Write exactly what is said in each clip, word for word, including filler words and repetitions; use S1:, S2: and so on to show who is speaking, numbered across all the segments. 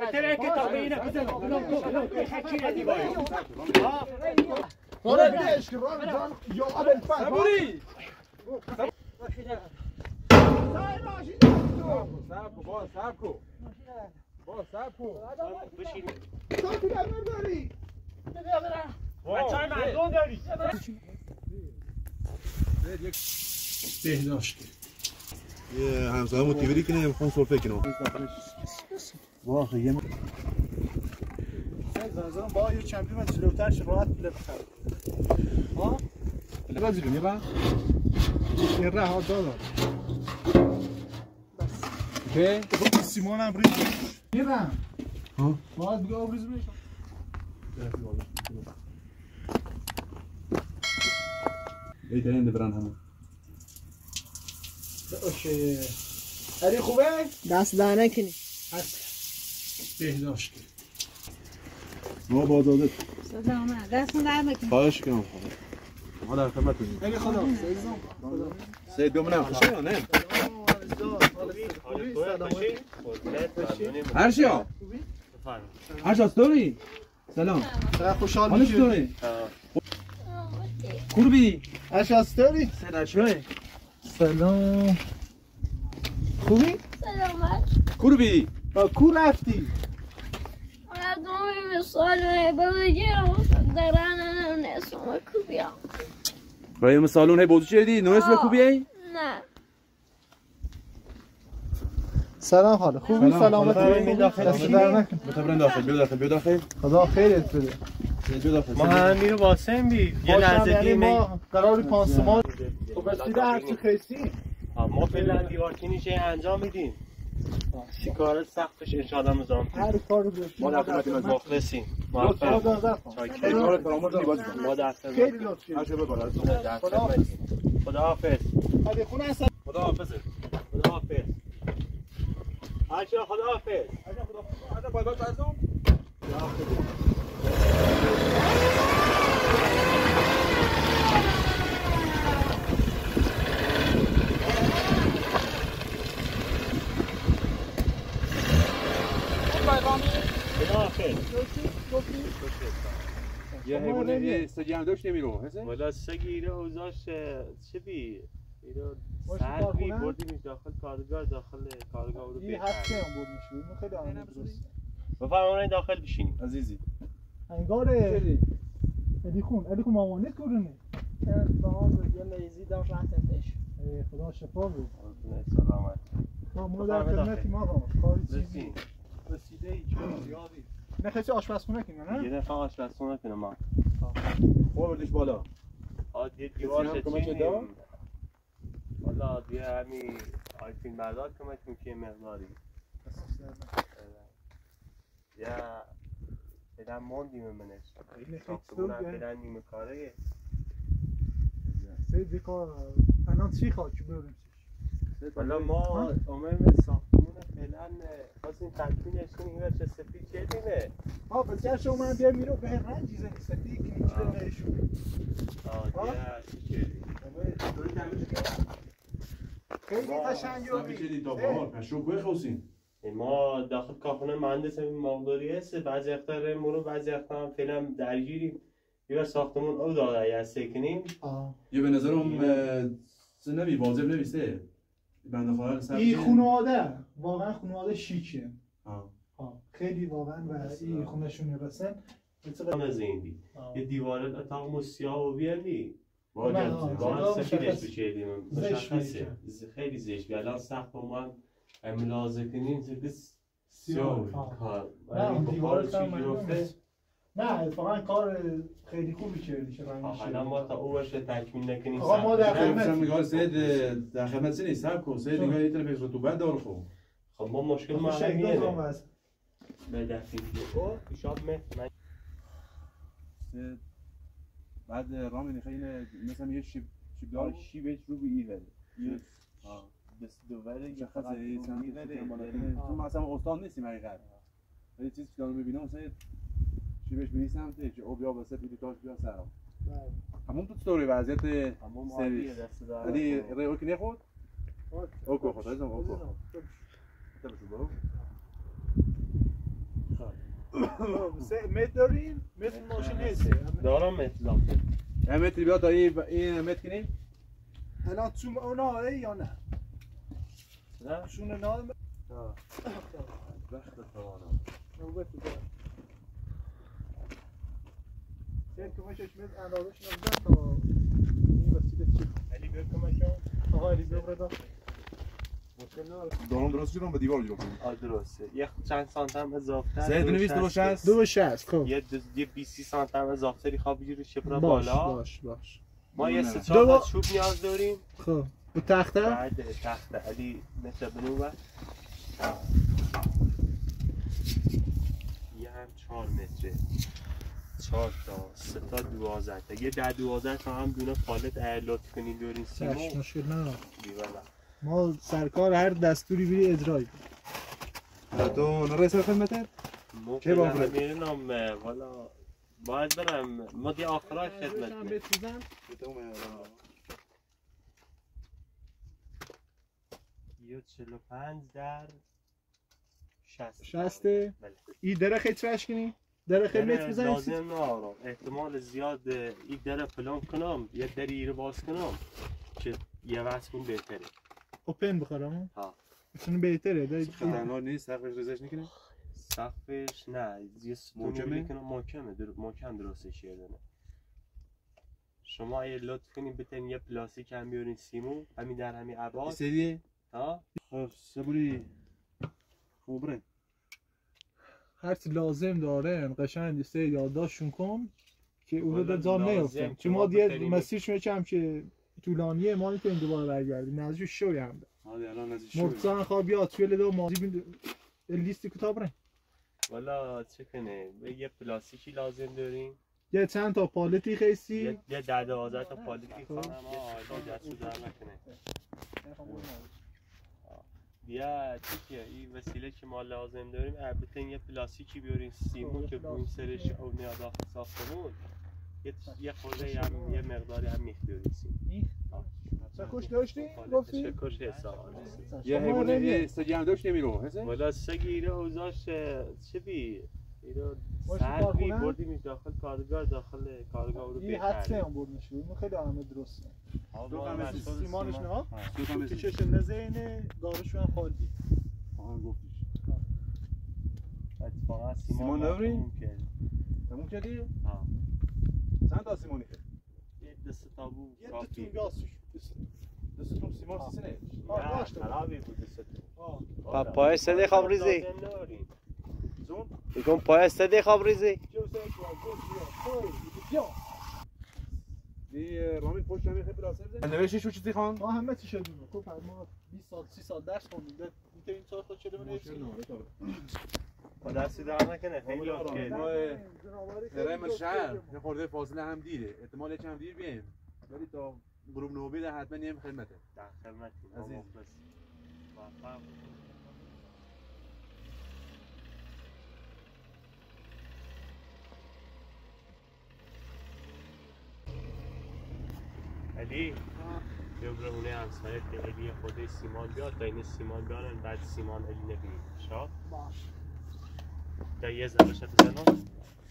S1: ترى كتابينا بزن بلو بلو حكي هذي باي ها
S2: ولا بديش كران يا ابو الفهد
S1: صبري
S2: سابكو با سابكو با سابكو
S1: بشین
S2: تو دیگه داری
S1: بچه‌های مردم داری
S2: بهداشت
S3: یه همسایه موتیوری کنه میخوام سرفه کنم
S2: واقعا یه زنزان با یه چمپی من جلوتر شراحت بله بخرم ها؟ بله بازی یه با این راه ها دادم اوکی؟ سیمون هم ریز میرم ها؟ باید بگه آب ریز بریشم
S3: ای دارین دبرن همه
S2: اوکی علی خوبه؟
S4: دست دانه کنی
S2: هست بهداشت
S3: ما بازادت
S4: سلام دستون در بکن
S3: خواهش کنم ما در خدمتتونیم
S2: علی خدا
S3: سید بمونم خوشه یا نه؟ هرشیا هرشیا ستوری سلام
S2: چقدر خوشحال
S3: حالت
S2: میشی
S3: چطوری؟ قربی
S2: اشیا ستوری
S3: سید هرشیاه
S2: سلام خوبی؟
S5: سلامت
S3: قربی
S2: با کو رفتی؟
S5: مردم مثال بگیرم درن نسوم کوبیا
S3: برای مثالون هی بوزو چی دی؟ نونس بکوبی ای؟
S5: نه
S2: سلام حال خوبی سلامت دست در نکن
S3: بتبرن داخل بیا داخل بیا داخل
S2: خدا خیرت بده
S3: بیا داخل
S1: ما هم میرو واسه بی یه لحظه دیگه
S2: ما قرار پانسمان خب بس دیده هرچی خیسی
S1: ما فعلا دیوارچینیشه انجام میدیم شکار سختش انشاءالله مزام
S2: هر کار رو بشید
S3: ما در خدمتیم از
S1: مخلصیم
S2: لطفا
S1: موفق
S2: دازده
S3: کار فراموش نباش
S1: ما دست
S2: خیلی لطفی
S3: هر چه ببر
S1: خدا حافظ
S2: علی خونه هست
S3: خدا حافظ
S1: خدا حافظ عاشق خدا حافظ
S3: هذا باي باي تعزم
S1: خدا حافظ
S3: یه حیوانه یه سگی هم داشت نمیرو حسه؟
S1: والا سگی ایره اوزاش چه بی ایره
S2: باشه
S1: سر بی
S2: کارخونه؟
S1: بردیمش داخل کارگاه داخل کارگاه رو
S2: این هفت که هم بود میشه اینو خیلی آنه درست
S1: بفرمایید داخل بشینیم
S3: عزیزی
S2: انگاره ادی خون ادی خون مامانت کورونه
S4: بابا یه لیزی داشت رفتش
S2: ای خدا شفا بود
S1: سلامت
S2: ما ما در خدمتیم آقا کاری چیزی
S1: رسیم
S2: رسیده ای چه زیادی نه کسی آشپزخونه کنه نه
S1: یه دفعه آشپزخونه کنه ما
S3: خواه بردش بالا
S1: عادی دیوار
S3: هم کمک
S1: چینیم
S3: داد؟
S1: والا دیگه همین آیفین بردار کمک میکنه مقداری یا فعلا موندیم منش ساختمون هم فعلا نیمه کاره
S2: سید بیکار الان چی خواهد چی بریم
S1: والا ما عموم ساختمون فعلا خواستیم تکمیلش کنیم این بچه سفید کردیمه
S2: ها پس گرش اومدن بیا میرو به رنجی زنی سفید که اینجا نشون
S1: آه دیگه چی کردیم
S2: خیلی قشنگه و
S3: چه تا بهار پشو کوه خوسین
S1: ما داخل کارخونه مهندس مقداری هست بعضی اختار مورو بعضی اختار هم فعلا درگیریم یه ساختمون او داره یا سکنیم
S3: یه به نظرم نمی واجب نمیسته بنده خواهر سر
S2: این خانواده واقعا خانواده شیکه
S3: ها
S2: ها خیلی واقعا و این خونهشون میرسن
S1: همه زیندی یه دیواره اتاق مسیاه و بیالی
S3: واجب
S1: واقعا سفیدش بچیدیم
S2: زشت
S1: مشخصه خیلی زشت بیاد الان سخت با ما ملاحظه کنیم زیست
S2: سیاه
S1: کار
S2: نه دیواره
S1: چی گرفته
S2: نه اتفاقا کار خیلی خوبی کردی چه رنگی
S1: حالا ما تا او باشه تکمیل نکنیم
S2: آقا ما در
S3: خدمت
S2: خدمت
S3: میگه سید در خدمت سینی سب کن سید نگاه یه طرف رطوبت داره خب
S1: خب ما مشکل ما
S2: شکل
S1: همیه
S2: دوم است
S1: به دفعی او پیشاب مه من
S3: بعد رامین خیلی مثلا یه شیب شیب دار
S1: شیبش رو به ایره
S3: ها
S1: بس دوباره
S3: یه خاصه تو مثلا استاد نیستیم حقیقت ولی چیزی که دارم میبینم مثلا شیبش به این سمته که او بیا واسه پیدی تاش بیا سرم همون تو ستوری وضعیت سرویس ولی ریو که نخود اوکو خود ازم اوکو تبشو برو
S2: سه متر داریم متر ماشین هسته
S1: دارم متر
S3: یه متری بیا تا این این متر کنیم
S2: الان تو اونا یا نه
S1: نه
S2: شونه نام
S3: وقت توانم
S2: نوبت بده سه کمشش متر اندازش نمیده تا این وسیله چی
S1: علی بیا کمکم
S2: آقا علی بیا بردا
S3: دارم درست شدم به دیوار جلو کنیم
S1: آ درسته یه چند سانتم اضافه
S3: سه دونویست دو شست
S2: دو شست خب
S1: یه دو یه بیست سانتم اضافه خواب بگیری شپرا
S2: باش
S1: بالا
S2: باش باش
S1: ما یه سه
S2: دو
S1: چهار
S2: با-
S1: تا چوب نیاز داریم
S2: خب و تخته
S1: بعد تخت علی متر بنو و یه هم چهار متره چهار تا سه تا دوازده تا یه ده دوازده تا هم دونه پالت اعلات کنین دورین
S2: چش
S1: سیمو
S2: مشکل نه
S1: دیوالا
S2: ما سرکار هر دستوری بری اجرایی
S3: تو نرئیس خدمتت
S1: چه
S3: با
S1: با میرنم والا باید برم ما دی آخرای خدمت می یه چهل و پنج در شست
S2: شسته
S1: بله.
S2: این دره خیلی ترش کنی دره خیلی
S1: دره
S2: متر بزنی
S1: لازم نارم احتمال زیاد این دره پلان کنم یه دری رو باز کنم که یه واسه کن بهتره
S2: اوپن بخورم
S1: ها
S2: اصلا بهتره داری
S3: خطرناک نیست سقفش ریزش نکنه
S1: سقفش نه یه ستونی
S3: محکمه؟
S1: بکنم محکمه در... محکم درستش یادنه شما اگه لطف کنین بتین یه پلاستیک هم بیارین سیمو همین در همین عباد
S3: سریه
S1: ها
S3: خب سبوری خوبره
S2: هرچی لازم داره قشنگ سه یادداشتشون کن که اون رو
S1: والا
S2: به جان
S1: لازم
S2: نیفتن
S1: که
S2: چون
S1: ما
S2: ما دیگه
S1: بتونیم-
S2: مسیرش میکنم که طولانیه ما میتونیم دوباره برگردیم نزدیک شوی هم
S3: آره الان نزدیک شد
S2: مرتضی خواب بیاد توی لدو ماضی بین لیستی کتاب رنگ
S1: والا چه کنه یه پلاستیکی لازم داریم
S2: یه چند تا پالتی خیسی
S1: یه یه ده دوازده تا پالیتی خواهم یه دست رو در نکنه بیا چیه این وسیله که ما لازم داریم البته یه پلاستیکی بیارین سیمو که بوین سرش او میاد داخل ساختمون یه یه خورده هم یه مقداری هم میخ بیارین سیم
S2: سکوش داشتی؟
S1: پالت
S2: گفتی؟
S1: شکرش حساب
S3: یه حیوانی سگی هم داشت نمیرو هسته
S1: والا سگ ایره اوزاش چه بی ایره
S2: باشه
S1: سر بی
S2: کارخونه؟
S1: بردیم داخل کارگاه داخل کارگاه رو
S2: این حدسه هم برد نشد این خیلی همه درسته
S3: دو تا مثل
S2: سیمانش نه
S3: دو تا مثل
S2: کشش نزینه گارش هم خالی
S3: آها گفتیش
S1: اتفاقا
S3: سیمان
S1: سیمان
S3: نداری؟
S1: تموم کرد.
S3: تموم کردی؟
S1: ها.
S3: چند تا سیمانی کرد؟
S1: یه دست تابو
S2: یه
S1: کافی
S2: دتون گاسش
S3: دستتون سیمان سیسه نه؟
S2: آه داشته
S1: خرابی بود دستتون
S2: آه
S6: پای سده خواب ریزی
S3: زون؟
S6: میگم پای سده خواب ریزی
S2: جو سه تو بیا
S3: دی رامین پشت همین خیلی راسته بزنی؟ نوشتش رو چیزی خان؟
S2: ما همه چی شدیم خب ما بیست سال سی سال درس خوندیم میتونیم چهار تا چلو بنویسیم
S1: با دستی در نکنه خیلی لطف کردی.
S3: ما درم شهر یه خورده فاصله هم دیره احتمال یکم دیر بیایم ولی تا غروب نوبه در حتما نیم خدمته
S1: در خدمتیم
S3: عزیز.
S1: آقا، بس. موفق. علی بیا برونه همسایت به علی خود سیمان بیاد تا این سیمان بیارن بعد سیمان علی نبید شا
S2: باش
S1: تا یه زبشه بزنم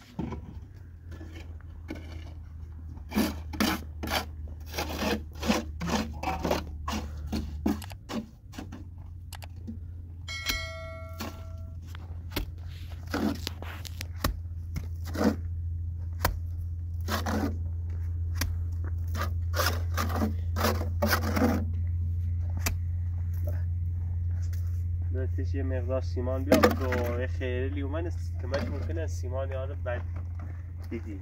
S1: یه مقدار سیمان بیاد و خیلی لیومن کمک ممکنه سیمان یارو بعد دیدیم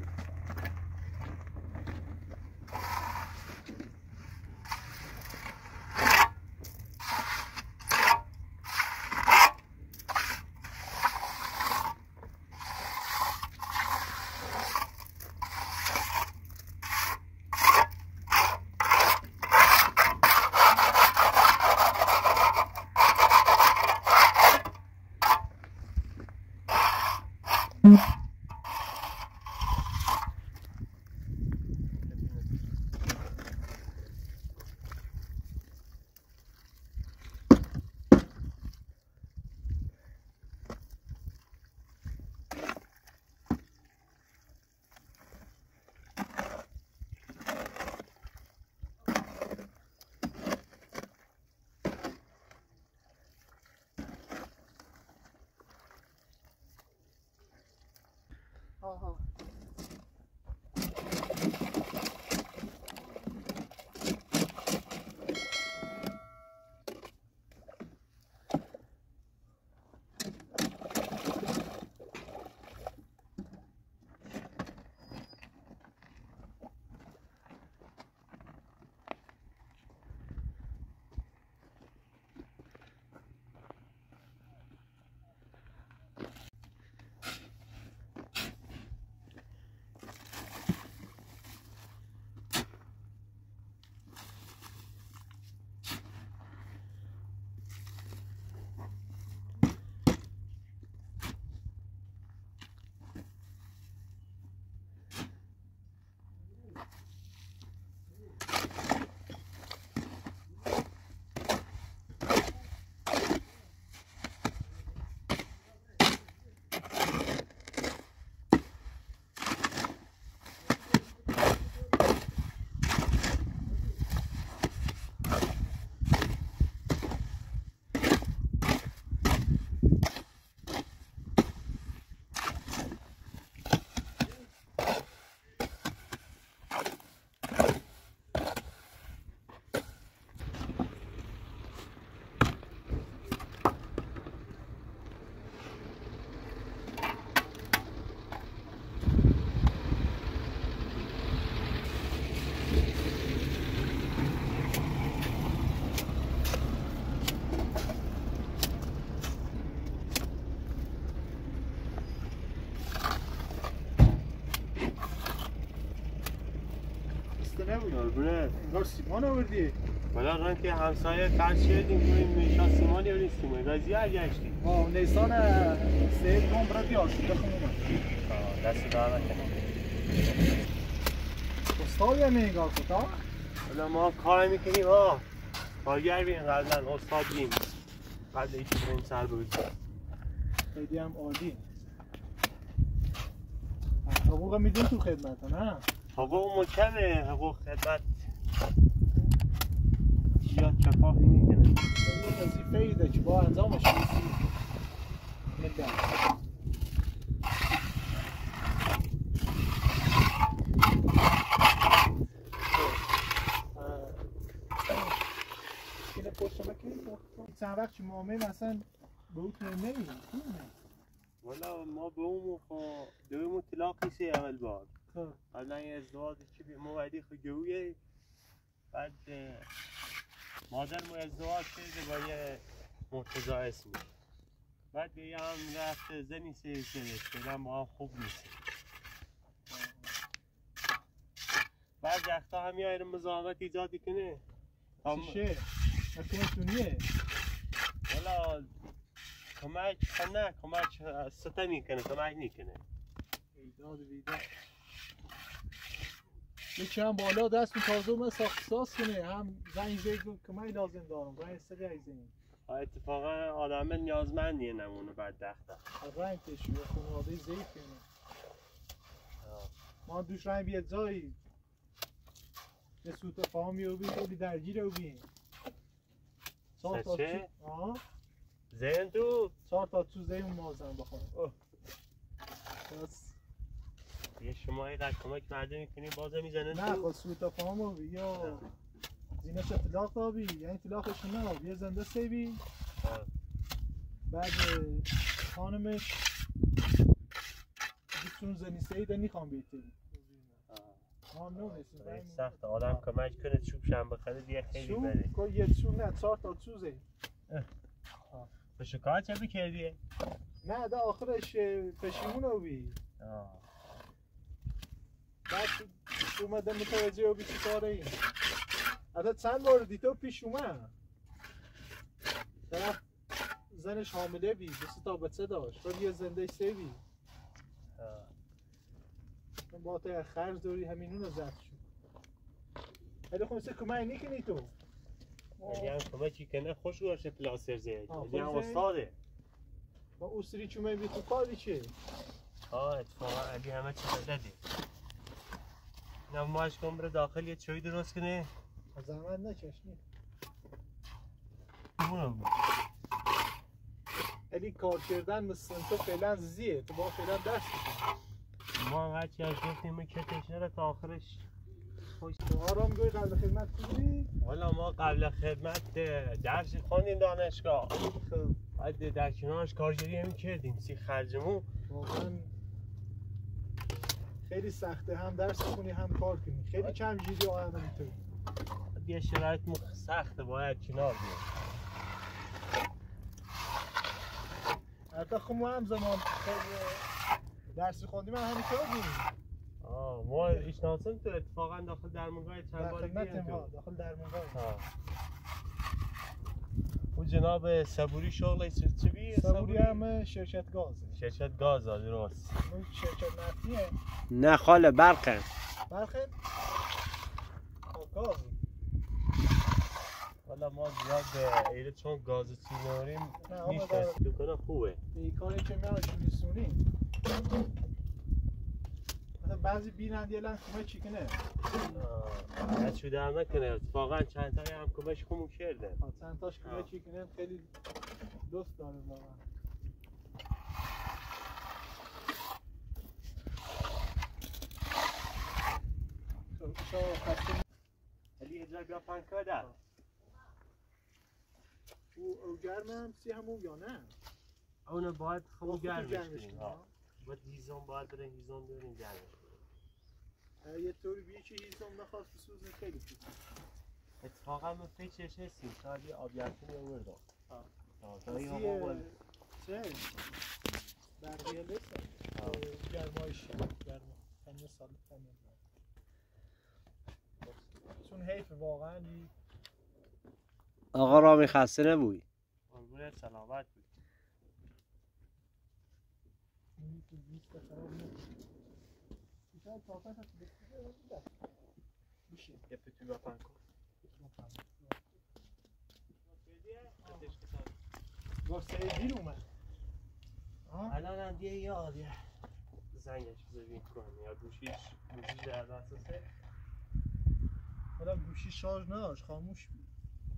S2: آها
S1: قربونه
S2: انگار سیمان آوردی
S1: ولی رنگ که همسایه قرض کردیم کنیم میشا سیمانی یا نیستیم رازی هر گشتیم
S2: آه نیسان سه کام برای بیار بخون اومد
S1: دست دار نکنم
S2: استاد یا نگاه کتا
S1: ولی ما کار میکنیم ها کارگر بیم قبلا استاد بیم قبل ایچی بریم سر بود
S2: خیلی هم عالی حقوق میدین تو خدمت نه؟
S1: حقوق مکمه حقوق خدمت یا چپافی میکنه
S2: این وظیفه ایده که با انجامش میسی میدن اینه پشت مکنی چند وقت که معامل اصلا به او تونه نمیدن
S1: والا ما به اون موقع دویم طلاقی سی اول بار قبلا این ازدواج چی بی موعدی خود گویه بعد مادر مو ازدواج کرده با یه مرتضی اسمی بعد دیگه هم رفت زنی سی سرش فعلا با هم خوب نیست بعد وقتا هم یه مزاحمت ایجاد کنه
S2: چیشه؟ نکنتونیه؟
S1: والا کمک نه کمک ستم میکنه کمک میکنه
S2: ایداد ویداد یکی هم بالا دست می تازه من ساخت ساز کنه هم زنگ زید کمک لازم دارم رنگ سری ایزین
S1: اتفاقا آدم نیازمندیه نمونه بعد دخته
S2: رنگ تشویه خانواده ضعیف کنه ما دوش رنگ بیاد جایی به سوت فاهمی رو بید خیلی درگیر رو بید
S1: چه؟ زین تو؟
S2: چهار تا تو زین مازن بخونم بس
S1: یه شما یه قد کمک مرده میکنی بازه میزنه
S2: نه خود سوت فاهم رو بید یا زینش اطلاق دابی یعنی اطلاقش نه یه زنده سیبی بعد خانمش بسون زنی سیده نیخوام بیتی
S1: سخت آدم کمک کنه چوب شم بخره دیگه خیلی بره
S2: چوب؟ یه چوب نه چهار تا چوزه
S1: به شکایت چه بکردیه؟
S2: نه ده آخرش پشیمون رو بی بعد اومده متوجه رو بی چی کاره این حتی چند بار دیتو پیش اومد طرف زنش حامله بی بسی تا بچه داشت ولی یه زنده سه بی من با تا خرج دوری همینون رو زد شد ولی خب مثل کمک نیکنی تو
S1: اگه هم کمکی کنه خوش باشه پلاسر زید اگه هم استاده
S2: با اوستری چومه بی تو کاری چه؟
S1: آه اتفاقا علی همه چی داده نه ماش کن بره داخل یه چایی درست کنه
S2: از زحمت نچشنی
S1: اونم
S2: علی کار کردن مثل تو فعلا زیه تو با فعلا دست بکن
S1: ما هرچی از گفتیم کتش نره تا آخرش خوش.
S2: آرام گوی قبل خدمت کنی؟
S1: والا ما قبل خدمت درس خواندیم دانشگاه.
S2: خب
S1: بعد در کنارش کارگری هم کردیم سی خرجمون.
S2: واقعا خیلی سخته هم درس خونی هم کار کنی. خیلی کم جیدی آیم اینطور.
S1: یه شرایط سخته باید کنار بیاد.
S2: حتی خب ما هم زمان خیلی درس خوندیم هم همین کار بودیم.
S1: آه ما اشناسم تو اتفاقا داخل درمونگاه چند باری بیان تو.
S2: داخل درمونگاه.
S1: او جناب صبوری شغل چه بیه؟
S2: صبوری هم شرکت گازه.
S1: شرکت گاز درست.
S2: اون شرکت نفتیه.
S6: نه خاله برقه.
S2: برقه؟ گاز.
S1: والا ما زیاد به ایره چون گاز چیناریم میشنست تو کنه خوبه.
S2: به کاری که میان شمیسونیم. بعضی بینند یه لن کمه چی کنه؟
S1: نه چو در نکنه اتفاقا چند تایی هم کمهش خمون کرده.
S2: چند تاش کمه چی کنه خیلی دوست داره واقعا.
S1: علی اجرا بیا پنکا در.
S2: او او گرم هم سی همون یا نه؟
S1: اونو باید خمون گرمش کنیم. باید هیزم باید بریم هیزم بیاریم گرمش کنیم.
S2: یه طوری بیه که هیزم نخواست بسوزه خیلی خوب.
S1: اتفاقا من فکرش هستیم شاید یه آبیرتون رو بردم.
S2: تا این هوا باید چه؟ برقیه لسه گرمایش گرما تنیه سال تنیه چون حیف واقعا
S6: آقا رامی خسته نبوی.
S1: قربونت سلامت بود. یه پتوی بپن کن.
S2: واسه دیر اومد.
S1: الان هم دیگه یاد یه زنگش بزنیم کنیم یا گوشیش گوشیش در دسترسه.
S2: حالا گوشی شارژ نداشت خاموش بود.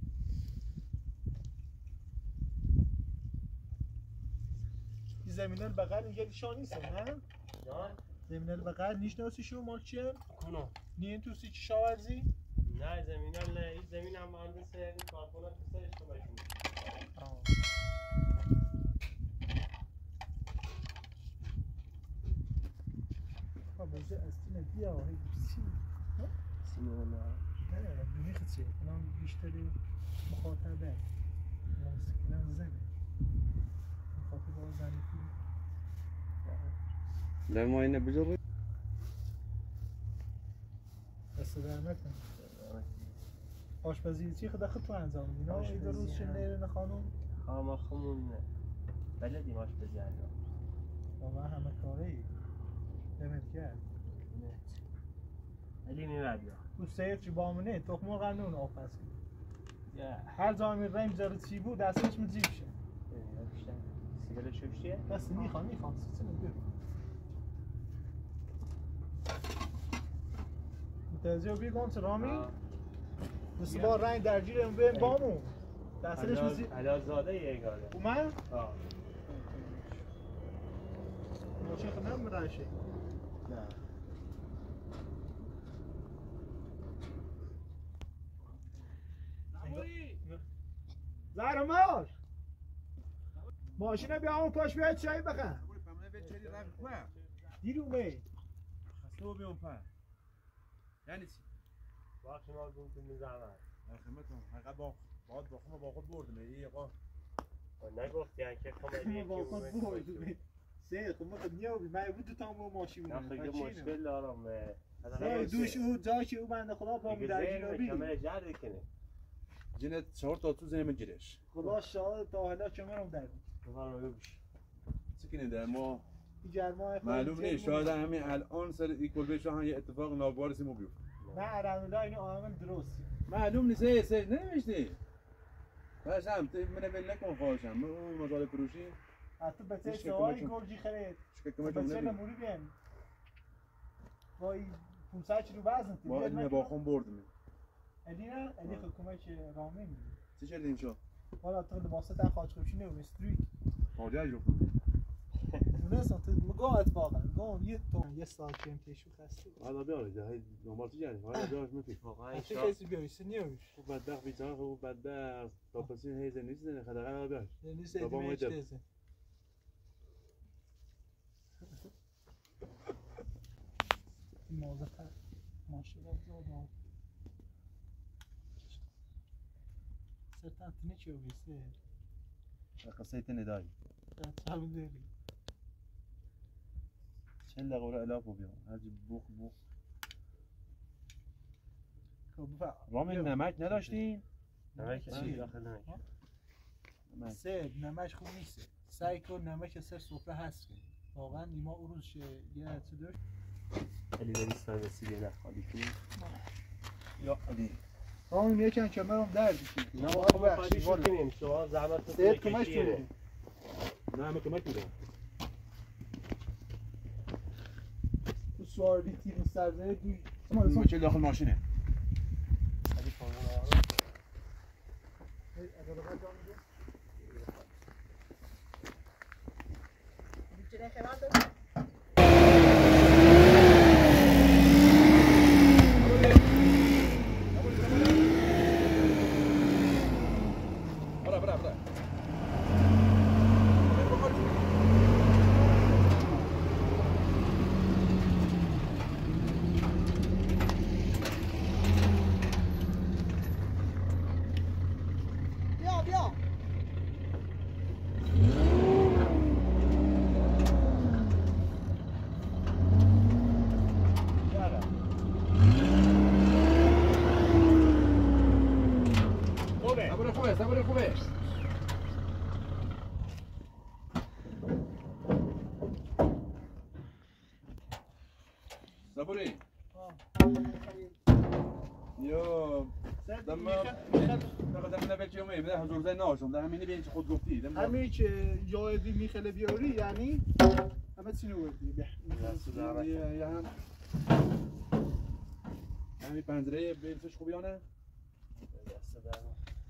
S2: این زمینه بغل اینجا نشان نیست نه؟
S1: جان؟
S2: زمینه بغل نیشناسی شو مال چیه؟
S1: کنو
S2: نین تو سی کشاورزی؟
S1: نه زمینه نه این زمین هم مهندس این کارخونه تو سرش کنشون.
S2: آه بوجه استینه بیا و سی
S1: سینو نه
S2: نه بیخ چیه الان بیشتری مخاطبه موسیقی زنه مخاطب با زنی
S6: نه ما اینه بجوری
S2: دست در نکن آشپزی چی خدا خود تو انجام میدین آه ایده روز شنه نه خانم
S1: ها ما خمون بلدیم آشپزی انجام
S2: واقعا همه کاری دمت کرد
S1: علی میبرد یا
S2: تو سیر چی بامونه تخم مرغ نون آفس هر جا میریم زر چی بود دستش مجیب شه
S1: سیگار شوشیه
S2: بس میخوام میخوام سیستم بگیر متوجه بیگم چه رامی بس با رنگ درگیرم به بامون دستش مجیب
S1: علا زاده یه گاله
S2: اومد
S1: ها
S2: ماشین خدام راشه
S1: نه
S2: زهرمار ماشین بیا اون پاش بیاید چای بخن دیر اومد
S3: خسته و بیام پر یعنی چی؟
S1: با شما گون تو میزنم
S3: خدمتتون حقیقت با باید با خود با خود بردم ای آقا
S1: نگفتی که خمالی
S2: با خود بردم سه خب ما نیابی من بود تا مو ماشین
S1: نه خیلی مشکل دارم
S2: سه دوش او جاش او بنده خدا با مو در جنابی
S1: کامل جد کنه
S3: جنت چهار تا تو زمین گیرش
S2: خدا شاهد تا حالا چمرم در
S1: بفرمایید بگوش
S3: چیکنه در ما
S2: گرما
S3: معلوم نیست شاید همین الان سر این کلبه شاه یه اتفاق ناگواری مو بیفته
S2: نه الحمدلله این عامل درست
S3: معلوم نیست ای سه نمیشتی باشم تو من ول نکن خواهشم من اون مزال فروشی
S2: حتی بچه سوای گرجی خرید بچه نموری بیم وای پونصد کیلو وزن
S3: با این با خون بردم
S2: علی نه علی حکومت رامی میگه
S3: چه کردین شو
S2: والا تو لباسه در خاج خوشی نه استریت
S3: خارج رو
S2: تونستم تو مگاه اتفاقا گام یه تون یه ساعت کم تیشو خسته
S3: حالا بیارید هی نماز جاری حالا بیارید میفی
S1: واقعا
S2: چه کسی بیاری سنیوش
S3: خوب بدبخت بیچاره خوب بدبخت تا پسی هیز نیست نه خداقه حالا بیارید
S2: یعنی سیدی میچ تیزه این موضوع ماشینا زود سرتان تنه چی بیسته
S3: قصه تنه داری
S2: چه می‌داری
S3: چه لغوره الاف بیام هرچی بوخ بوخ رامین نمک نداشتین؟
S1: نمک چی داخل نمک
S2: سه نمک خوب نیست سعی کن نمک سر سفره هست کن واقعا نیما اون روز یه هرچی داشت
S1: علی داری سای وسیله نخواهی کنی
S3: یا علی
S2: رامین یکم کمرم درد کشید
S1: نه ما خواهی کنیم شما زحمت
S2: سه کمک کنیم
S3: نه همه کمک میدم
S2: تو سواری تیر سرزه دوی
S3: ما چه داخل ماشینه
S1: علی فرمون آره
S2: اگر بخواد جا میده میتونه خیلی داره
S3: صبوري يو دم دم نبت يومي بده حضور زي ناشم ده همینی ببین چه خود گفتی
S2: همین که یادی میخله بیاری یعنی همه چی نوردی
S3: یه هم همین پنجره بینش خوبیانه
S1: دست در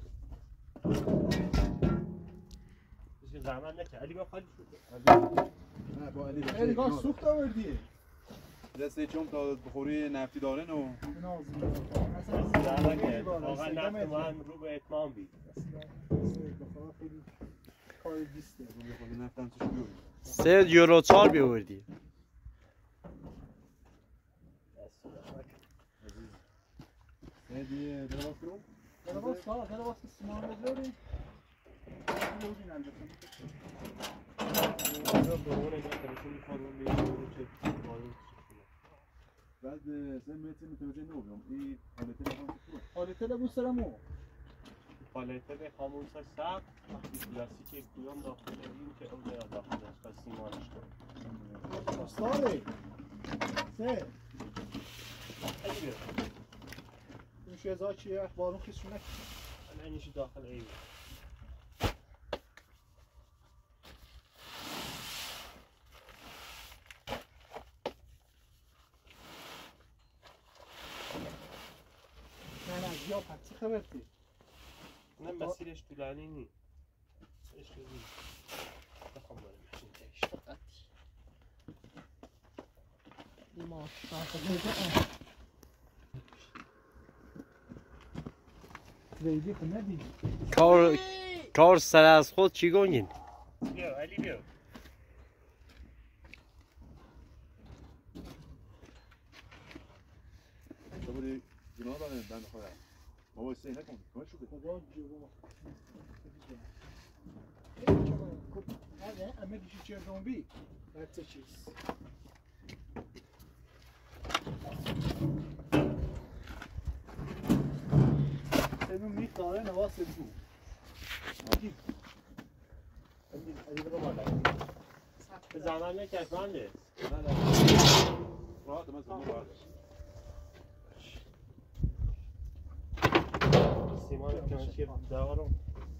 S1: بشه زحمت نکرد علی با خالی شد
S3: نه با علی
S2: خیلی گاه سوخت آوردی
S3: دسته چون تا بخوری نفتی دارن و
S1: اصلا زحمت واقعا نفت ما هم رو به اتمام بید
S2: خیلی کار بیسته
S3: بخوری نفت هم توش بیوری
S6: سه یورو چهار بیوردی
S3: سه دیگه درواز کرو؟
S2: درواز ها درواز که سمان بذاری بودین البته
S3: بعد سه متر متوجه نبودم این حالته هم تو
S2: حالته لبوسرمو
S1: حالته به خاموسا سخت کلاسیک کدوم داخل این که اون یا داخلش تا سیمانش کنه
S2: استاده سه
S1: خیلی بیاد
S2: اون شیزا چیه بارون خیسشونه
S1: من اینیشو داخل ایوه
S2: یا پس چه خبرتی؟
S1: نه مسیرش طولانی نیست مسیرش طولانی نیست بخوام بریم ماشین تایش فقط
S4: دیما
S2: ویدی خود ندید
S6: کار کار سر از خود چی گونگین؟
S1: بیا علی بیا
S3: صبوری گناه داره بند خودم بابا سه نکن کار شده
S2: بابا جواب همه دیشی چیه زنبی بچه چیز سنو میخواره نواز سنو علی علی بگو بالا
S1: به زمان نکرد بنده
S3: نه نه راحت من زمان راحت
S1: سیمان کنشی دارم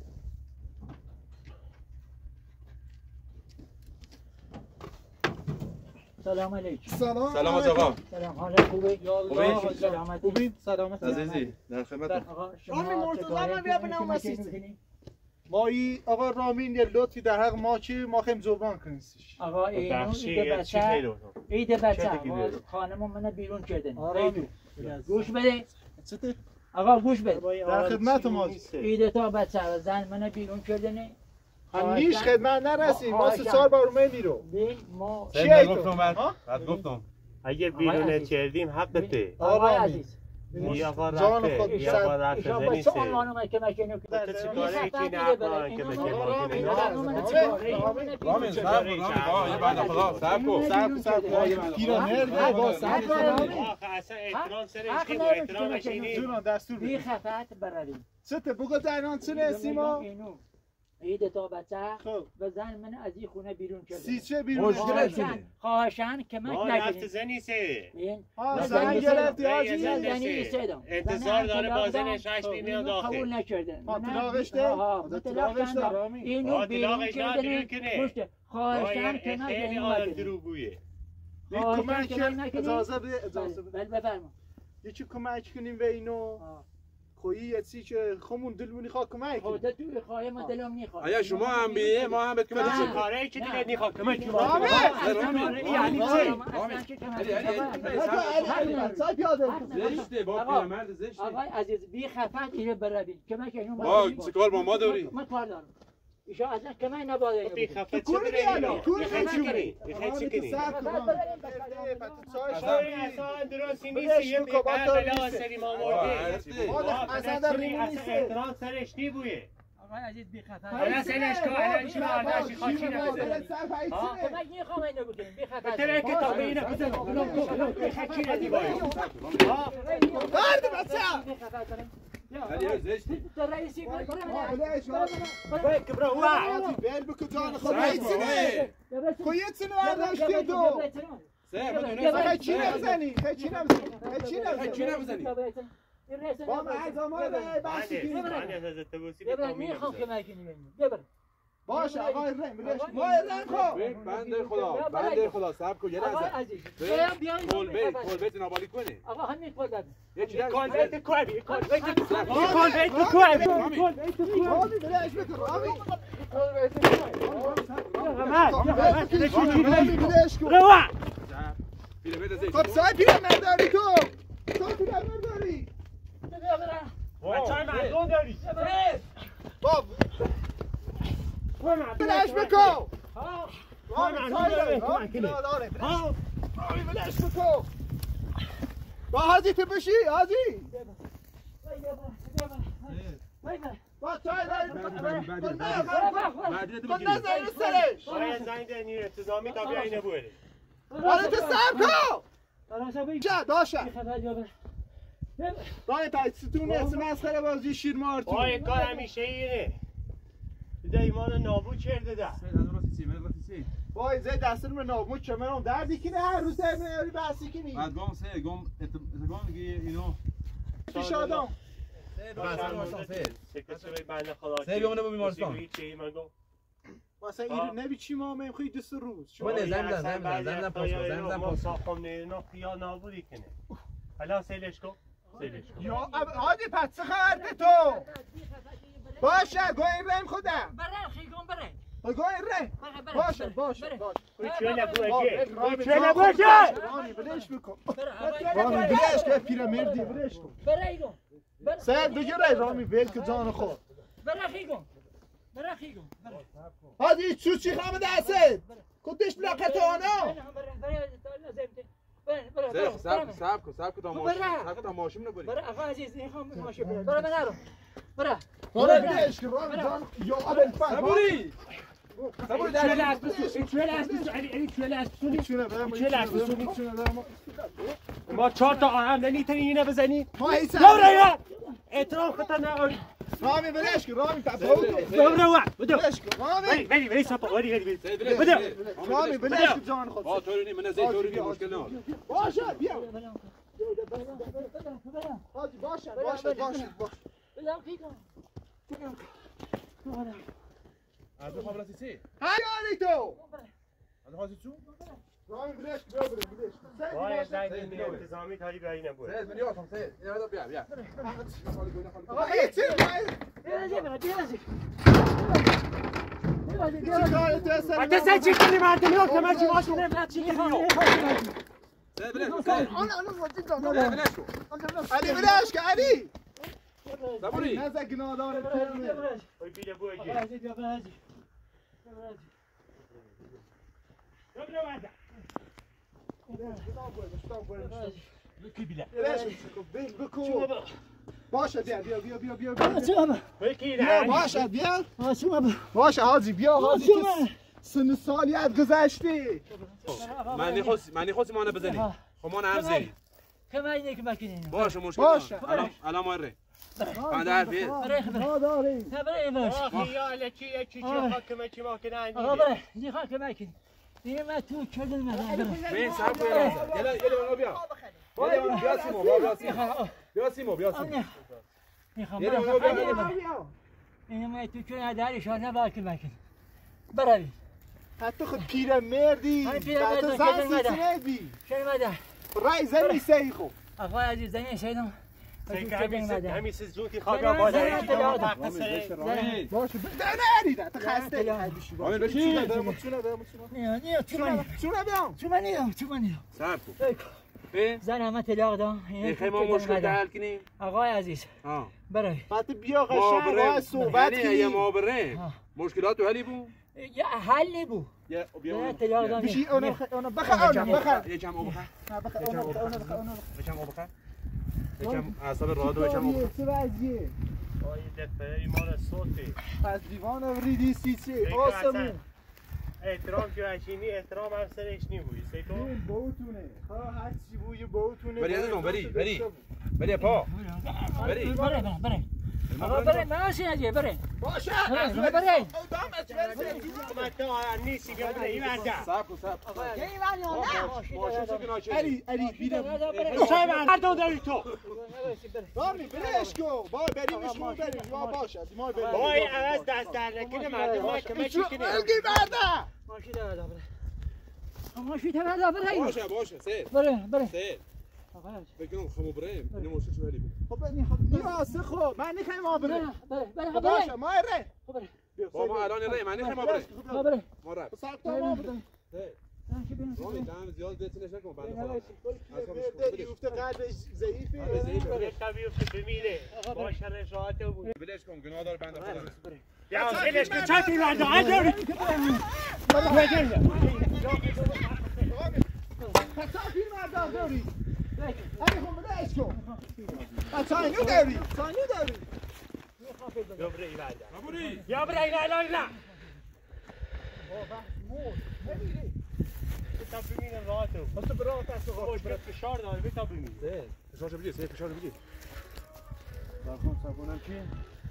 S4: سلام علیکم
S2: سلام
S3: سلام از آقا
S4: سلام حالت خوبه؟
S2: خوبی؟
S4: سلامتی
S2: خوبی؟ سلامت
S3: عزیزی در خدمت
S4: آقا
S2: آمی
S4: شما
S2: مرتضی
S4: چه کاری
S2: من بیا
S4: می‌کنید؟
S2: بنام
S4: کمکی
S2: مسیحی.
S4: می‌کنید؟
S2: مایی آقا رامین یه لطفی در حق ما چی ما خیم زبان کنیسش
S4: آقا اینو ایده بچه ایده بچه خانم منو بیرون کردن گوش بده آقا گوش بده
S2: در خدمت ما
S4: ایده تا بچه زن منو بیرون کردن
S2: همیش خدمت نرسیم ما سه سال بار اومه میرو
S4: ما
S3: چیه گفتم بعد گفتم
S1: اگه بیرون کردیم حقته
S4: آقا عزیز
S1: یا جان خود
S2: یا
S1: برات زنی
S4: سه اون که مکنه
S1: تو چیکاره کی نه که مکنه
S3: رامین صاحب رامین آقا بعد خدا صاحب کو
S2: صاحب صاحب پیرامرد با صاحب
S1: اصلا احترام سرش کی احترامش اینی
S2: جون دستور
S4: بی خفت براریم
S2: ست بگو دینان چه سیما
S4: ایده تا بچه و زن من از این خونه بیرون کرده
S2: سی چه بیرون
S4: کرده خواهشان کمک
S1: ما
S4: نکنید
S1: رفت زنی سه
S2: ها زن گرفتی آجی
S4: زنی سه
S1: انتظار داره بازنش هشت میاد داخل
S4: قبول نکرده
S2: ها طلاقش ده طلاقش ده رامی
S4: اینو بیرون کرده خواهشان کمک
S1: خیلی آدم دروغگویه
S2: کمک اجازه بده اجازه بده
S4: بفرما
S2: یکی کمک کنیم به اینو خویی یه چی که خمون دلمونی خواه کمک
S4: خودت توی خواهی ما دلم نیخواه
S3: آیا شما هم بیه ما هم بهت کمک
S1: چه کاری که دیگه نیخواد کمک کنیم
S2: رامین
S1: یعنی چی
S3: زشته با پیرمرد زشته
S4: آقای عزیز بی خفت اینو بروید کمک اینو
S3: با چه کار با ما داری
S4: ما کار دارم ایشا اصلا کمک نباید
S1: بی خفت چه بریم
S2: کور
S1: کنی بخیر چی کنی اصلا درستی نیست یه بیکار بلا سری ما مردی اصلا در ریمونیسته احترام سرش نی بویه
S4: آقای عزیز بی خفت
S1: الان سرش که الان چی بارداشی خواهی نبزنی
S4: کمک نیخوام اینو بکنیم بی خفت
S1: تره کتابه اینو بزن بخیر چی ندی باید
S2: برد بچه
S4: بی خفت داریم
S3: علی زشته
S4: تو رئیسی
S2: برای
S1: کبرا هوا
S2: بل بکو جان خود رئیسینه کویه چنو ارداشتی دو
S3: سه بدون
S2: خیلی چی نبزنی خیلی چی نبزنی خیلی چی نبزنی با مردم های بحثی کنی
S4: ببر میخوام که مکنی ببر
S2: باشه آقای رنگ بلش ما رنگ خو
S3: بنده خدا بنده خدا صبر کن یه
S4: آقای
S3: لحظه
S4: عزیز
S3: کل بیت کل بیت نابالی کنی
S4: آقا همین کل بده
S3: یه چیز
S1: کل بیت کوبی کل بیت کل بیت کوبی
S2: کل بیت کوبی رامی بلش بکن رامی رامی بلش کن
S1: روا
S3: پیرمرد زشت
S2: خب سای پیرمرد داری تو تو پیرمرد داری
S1: بچه‌های مردم داری
S2: باب بلش بکن رامی سای رامی رامی بلش بکن با حاجی تو بشی حاجی با چای داری کن نزنی سرش
S1: باید زنگ ده نیره انتظامی تا بیایی نبویلی
S2: آره تو سب کن چه داشت باید تا ستون اسم مسخره بازی شیر مارتون
S1: باید کار همیشه اینه ده ایمان نابود کرده ده
S2: وای زه دستون رو نابود چمرم دردی کنه هر روز در میاری بحثی کنی
S3: بعد گام سه گام اتگام میگه اینو
S2: پیش آدم
S3: سه بیامونه با بیمارستان
S2: واسه این نبی چی ما هم خیلی دست روز
S3: من زنگ زنگ زنگ زنگ پاس زنگ زنگ پاس
S1: ساختم نه خیا نابودی کنه حالا سیلش کن سیلش کن
S2: یا عادی پس خرد تو باشه گوی رم خودم
S4: بره خیگون بره
S2: گوی رم باشه باشه باشه
S1: چه نبوده چه نبوده
S2: رانی بلش بکن رانی بلش که پیرمردی بلش کن
S4: بره ایگون
S2: سید دیگه رای رامی ول که جان خود
S4: بره خیگون بره خیگون
S2: هادی چو چی خامه دسته کدش لقت آنا
S3: سه سب سب کو سب کو تا ماشین سب تا ماشین نبری
S4: بره آقا عزیز این خام ماشین بره بره بره بره
S2: بره بلش که رامی جان یا ابل فن
S3: نبری
S1: نبری در چه اسب چه اسب علی علی چه اسب
S2: چونه برام
S1: چه اسب
S2: چونه برام
S1: ما چهار تا آهن نمیتونی اینو بزنی
S2: ما هیچ
S1: دوره احترام خطا نه
S2: رامی بلش که رامی تفاوت
S1: دوره وا بده
S2: بلش که رامی
S1: ولی ولی ولی سپا ولی ولی بده
S2: رامی بلش که جان خود
S3: با طوری من زی طوری مشکل نه
S2: باشه بیا حاجی باشه باشه باشه
S4: بلام خیگون
S3: از اون خبر سی
S2: هیاری تو
S3: از خاصی چون
S2: رامی بلش که بیا بلش
S1: وای زنگ نمی انتظامی تاری بیایی نبود
S3: سه میلیون هم سه بیا بیا بیا
S2: آقا هیچ چیز
S4: بیا بیا بیا
S2: چیکار تو سر
S1: حتی سه چی کنی مردمی ها که من چی باش نمیدونم چی کنی ها
S2: علی بلش که علی
S3: زبوری
S2: نزد گناهدار
S1: اوی بیده بو اجی بکی بیده
S2: بکو باشه بیا بیا بیا بیا بیا بیا
S1: بکی
S2: بیا باشه بیا باشه حاجی بیا حاجی که سن سالیت گذشتی
S3: معنی خواستی معنی خواستی مانه بزنی خب مانه هم زنی
S4: کمایی نیک بکنین
S3: باشه مشکل
S2: باشه.
S3: الان الان ما ره بعد حرفی
S2: نداری
S4: نبره باش
S1: خیال چی یکی چی حاکمه چی ماکنه
S4: آقا
S1: اندیده
S4: بره یه خاک کمایی این من تو کردن من بره
S3: بین سب کن یلا یلا بیا بیا بیا سیمو بیا سیمو بیا سیمو بیا سیمو
S4: میخوام
S3: یلا
S4: برم
S3: بیا
S4: بیا این من تو کردن داری شانه باکی بکن بروی
S2: حتی خود پیر مردی
S4: من پیر
S2: بعد
S4: مردم،
S2: زن
S4: کجا
S2: سیسی
S4: مردم؟
S2: نبی
S4: چرا مادر
S2: رای زنی سی خو
S4: آقا عزیز زنی شیدم
S1: همین سیز زودی خوابم بالا یکی دو وقت سر
S2: باشه نه نریده تو خسته هدیشی
S3: عامل
S2: باشه
S3: بشین.
S2: چونه دارم چونه دارم
S4: نه نه تو من
S2: چونه بیام
S4: تو من نیام تو من نیام
S3: سب کن به
S4: زن همه طلاق دام
S3: خیلی ما مشکل حل کنیم
S4: آقا عزیز
S3: ها
S4: بروی
S2: بعد بیا
S3: ما
S2: قشنگ
S3: بره
S2: باید صحبت
S3: یعنی یه
S2: کنیم
S3: ما بره
S4: ها.
S3: مشکلات حلی بو
S4: یا حل بو
S3: یا
S4: نه طلاق دام
S2: بشی اونو اونو بخر اونو بخر
S3: یکم آب بخور
S2: نه بخر اونو بخر اونو بخر اونو
S3: یکم آب بخور یکم اعصاب رادو یکم آب بخور
S2: چه وضعیه
S1: آی دفعه ایمان صوتی
S2: از دیوان ریدی سیسی
S1: دیگه
S2: آسمون
S1: احترام که هشینی احترام هم سرش نی بوی سی تو
S2: این بوتونه ها هر چی بوی بوتونه
S3: بری عزیزم بری بری بری پا بری
S4: بره بره بره آقا بره ماشین اجی بره
S2: باشه
S4: بره بره
S1: متا نیستی که بوده این ورده
S3: صبر کن صبر
S4: یه ولی نه
S3: ماشین چه کناشه
S2: علی علی بیرم
S1: چه مردم داری تو
S2: رامی بلش کن با بریمش کن بریم یا باشه ما بریم
S1: با این عوض دست در نکنه مردم ها که من چی کنه
S2: الگی برده
S4: ماشین داره بره ماشین داره بره
S3: باشه باشه سیر
S4: بره بره
S3: سیر
S4: آقا
S3: فکر کنم خمو بره اینو مشکل چه حلی بو
S2: خب بنی خب نیاسه خب من نکنم ما بره
S4: بره بره
S2: خب باشه ما ره
S3: با ما الان ره من نخوایم ما بره
S4: بره
S3: ما رفت
S2: ساعت ما بره
S3: رامی دم زیاد دتنش نکن بنده خدا
S2: مرده افته قلبش ضعیفه
S3: قلبش ضعیفه.
S1: یک تا بیفته بمیره با شرش راحته بود
S3: بلش کن گناه داره بنده خدا
S1: یا خیلیش که چطی مرده ها
S2: حتی پیر مرده داری علی خب بلش کن تاینو داری تاینو داری
S1: یا بره ای ورده
S3: نبوری
S1: یا بره ای ورده نه تا بمیره راحته بود
S2: تو برات است
S1: خوش برد فشار داره بی تا بمیره
S3: فشارشو بگیر سیر فشارشو بگیر
S2: سرخون سرخونم چی؟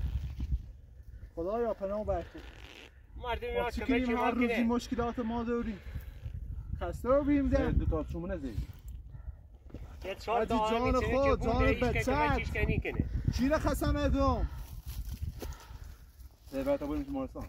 S2: خدایا پناه بر تو
S1: مردم ها
S2: چی
S1: که
S2: کنیم
S1: چی
S2: هر روزی
S1: ماکنه
S2: مشکلات ما داریم خسته رو بیم ده
S3: دو تا چومونه زی
S1: یه چهار
S2: حاجی
S1: تا
S2: جان
S1: آنی
S2: خود،
S1: چه
S2: جان
S1: بوده ایش که
S2: بچت.
S1: که چیش کنی کنه
S2: چی را خسم ادام
S3: سیر بعد تا بریم بیمارستان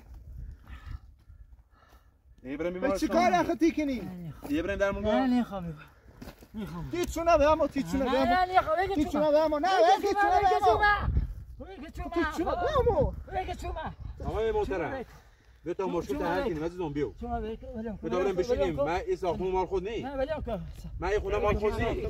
S3: ای بریم
S2: به
S3: بیمارستان
S2: چی کار اختی کنیم؟
S3: یه بریم در
S4: نه
S3: مونگا
S4: نمیخوام میخوام
S2: تیچونه به اما تیچونه به اما
S4: نه نمیخوام بگه
S2: تیچونه به اما نه تیچونه به اما
S4: بگه
S2: تیچونه به اما
S4: بگه چوما
S3: آقای محترم دو تا مشکل تا حل کنیم عزیزم بیو
S4: چوما بگه ولم
S3: به دورم بشینیم من این ساختمون مال خود نی
S4: نه ولم کن
S3: من این خونه مال خود نی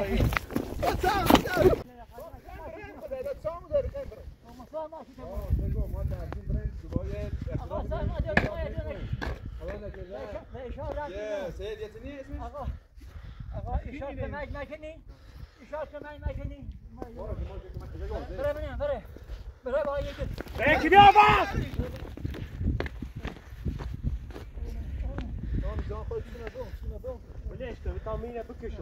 S4: آقا ایشار کمک نکنی ایشار کمک نکنی بره بره بره بره با یکی
S1: یکی بیا باز
S2: جان خود چونه بون چونه بون
S1: بلش که ویتامینه بکشو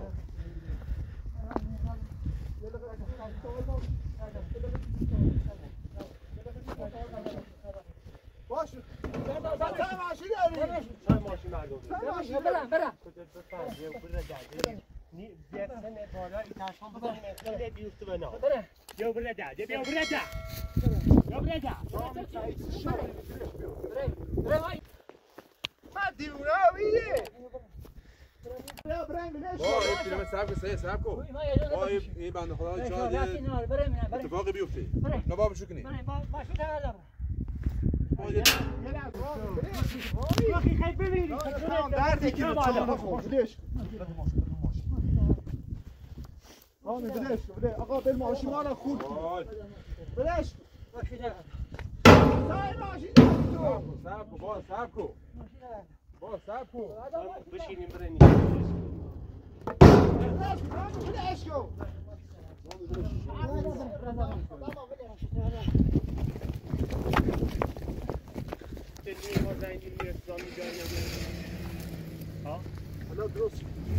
S2: باشه چند ماشین داری؟
S1: چند ماشین مردم
S2: چند ماشین
S4: بره بره
S1: کجا بفرد یه بره داده نی بیت سن بالا ایتاشان بزن مقدار بیفته بنا
S4: بره
S1: یا بره داده بیا بره دا یا بره دا
S4: بره بره وای
S2: من دیوونه بیه بیا برنگ بلش
S3: با این فیلم سب که سه سب کن با این بنده خدا شاید
S4: بره بره
S3: اتفاقی بیفته
S4: بره
S3: نباب شو کنی
S4: بره باشه تا اخي خیلی ببینید
S2: دردی که بالا بلش رامي بلش بلش آقا بل ماشین ما رو خورد بلش سای ماشین
S3: صبر کن با صبر کن با صبر کن
S1: بشینیم بریم
S2: بلش کن
S1: تلویه ما زنگی روی اسلامی جای نگه ها؟
S2: حالا درست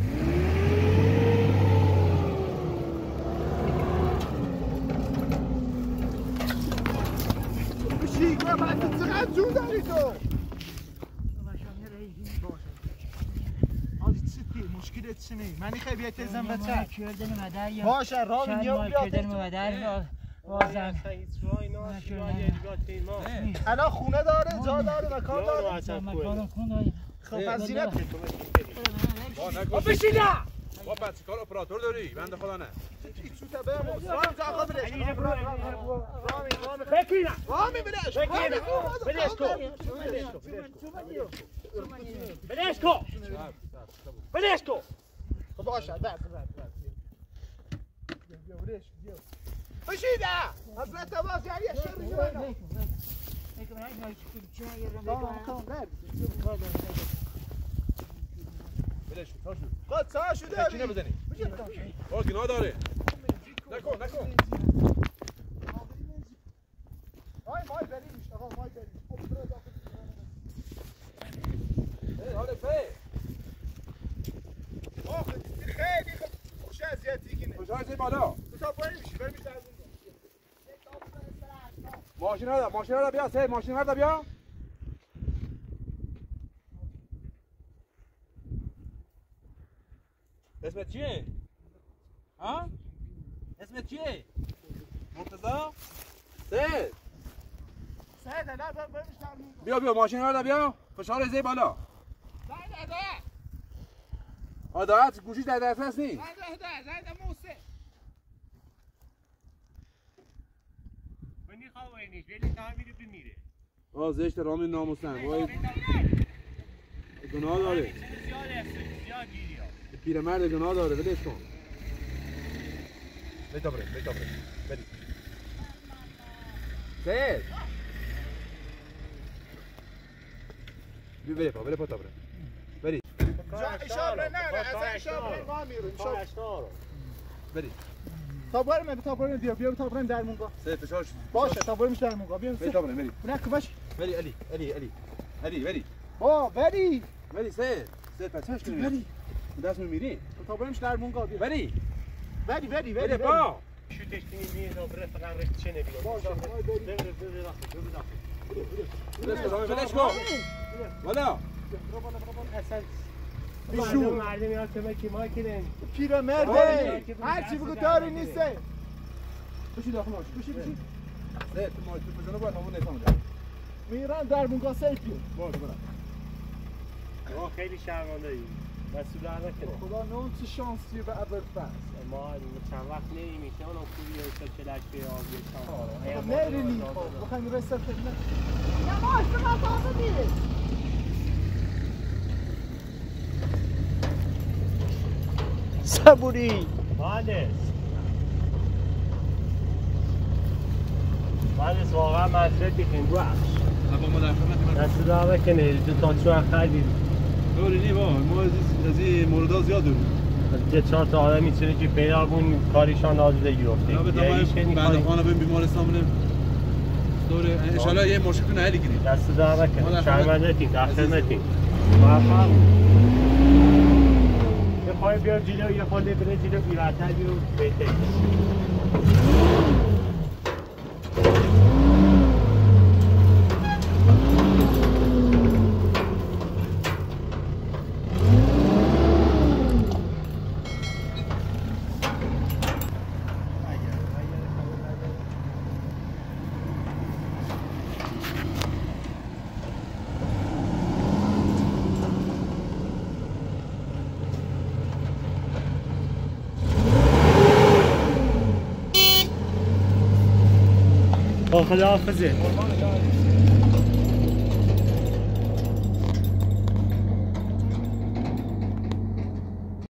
S2: بشی که بعد چقدر جون داری تو آدی چی مشکلت چی نی منی خیلی بیت ازم بچه
S4: کردن مدار یا
S2: باشه رامی نیا بیا
S4: کردن مدار بازم
S2: الان خونه داره جا داره مکان داره
S4: مکان خون داره
S2: خب پذیرت
S3: بشینه با بچه کار اپراتور داری بنده خدا نه
S2: چی تو برم رام جا آقا بلش رامی رامی
S4: بکینه
S2: رامی بلش
S4: بکینه بلش کو بلش کو بلش کو
S2: خب باشه بعد بعد بعد بیا بلش بیا بشیده حضرت عباس یعنی شر میگه
S3: بلش کن تا شد
S2: قد ساعه شده
S3: چی نبزنی آه گناه داره نکن نکن
S2: آی مای بریمش آقا مای بریمش
S3: حالا فه
S2: آخه خیلی خوش اذیتی کنه
S3: کجا زی بالا
S2: تو بریمش بریمش در
S3: ماشین هر ماشین هر بیا سه ماشین هر بیا اسمت چیه؟ ها؟ اسمت چیه؟ مرتضی؟ سید
S2: سید نه بریمش در
S3: بیا بیا ماشین هر بیا فشار زی بالا
S2: زید ده
S3: عادت گوشیش در دسترس نیست
S2: زید ده زید موسی
S1: منی خواهینیش ولی تعمیر بمیره
S3: آه زشت رامی ناموسن وای گناه داره
S1: زیاد است زیاد گیری ها
S3: پیرمرد گناه داره ولش کن بیتا بره بیتا بره بری سید بیا بری پا بری پا تا بره بری
S2: اشاره نه از اشاره ما میریم
S3: بری
S2: تا بریم تا بریم بیا بیا تا بریم در مونگا
S3: سید فشارش
S2: باشه تا بریم در مونگا بیا
S3: بیتا بره بری
S2: نه که باش
S3: بری علی علی علی علی بری
S2: با بری
S3: بری سید سید پسش کنی بری دست میری
S2: تا بریم در مونگا بیا
S3: بری
S2: بری بری بری
S3: بری پا
S1: شوتش کنیم میاد و بره فقط رشت چه نبیاد
S2: باشه
S1: بره بره بره داخل بره داخل
S3: بلش کن والا
S1: اصلا
S2: بیشور
S1: مردم میاد که مکی ما کنن
S2: پیرمرد هر چی بگو داری نیسته
S3: بشی داخل باش بشی بشی سید تو ما تو بزنه باید همون نفهم
S2: میرن در مونگا سیف بیو
S3: باشه برم
S1: ما خیلی شرمنده ایم مسئول هر نکنه
S2: خدا نون چه شانسی به ابرفست
S1: ما چند وقت نمیشه اون خوبی است که لشکر آبی
S2: خب نرینی خب بخوایم رسل خدمت
S5: Yavaş biraz daha bir.
S6: صبوری
S1: مهندس مهندس واقعا مسئولیتی خیلی بخش
S3: با ما در خدمت
S1: دست در بکنه دو تا چون خیلی
S3: دوری نی با ما از این موردها زیاد داریم
S1: یه چهار تا آدم میتونه که پیدا بون کاریشان آزادگی گرفته
S3: یا به تمام بعد خانه بریم بیمارستان بریم دور ان شاء الله یه مشکل نه گیریم
S1: دست در بکنه شرمنده‌تیم در خدمتیم موفق یه پای بیار جلو یه خورده بره جلو بیرتر بیار بهتر خداحافظه